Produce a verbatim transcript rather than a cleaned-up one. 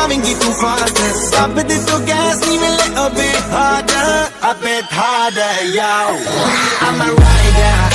driving it too fast. Stop it to gas, even a little bit harder, a bit harder, yo. I'm a rider.